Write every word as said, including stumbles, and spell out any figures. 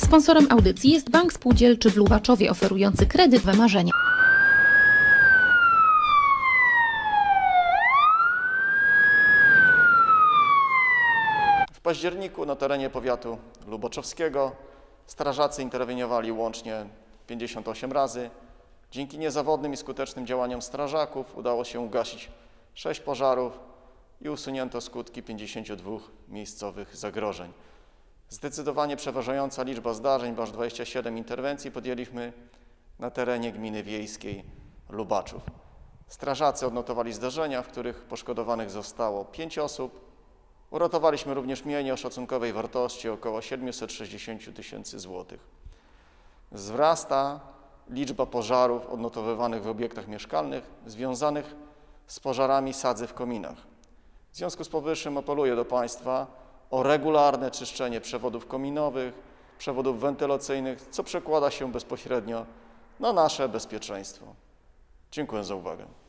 Sponsorem audycji jest Bank Spółdzielczy w Lubaczowie, oferujący kredyt we marzenia. W październiku na terenie powiatu lubaczowskiego strażacy interweniowali łącznie pięćdziesiąt osiem razy. Dzięki niezawodnym i skutecznym działaniom strażaków udało się ugasić sześć pożarów i usunięto skutki pięćdziesięciu dwóch miejscowych zagrożeń. Zdecydowanie przeważająca liczba zdarzeń, bo aż dwadzieścia siedem interwencji podjęliśmy na terenie gminy wiejskiej Lubaczów. Strażacy odnotowali zdarzenia, w których poszkodowanych zostało pięć osób. Uratowaliśmy również mienie o szacunkowej wartości około siedemset sześćdziesiąt tysięcy złotych. Wzrasta liczba pożarów odnotowywanych w obiektach mieszkalnych związanych z pożarami sadzy w kominach. W związku z powyższym apeluję do Państwa o regularne czyszczenie przewodów kominowych, przewodów wentylacyjnych, co przekłada się bezpośrednio na nasze bezpieczeństwo. Dziękuję za uwagę.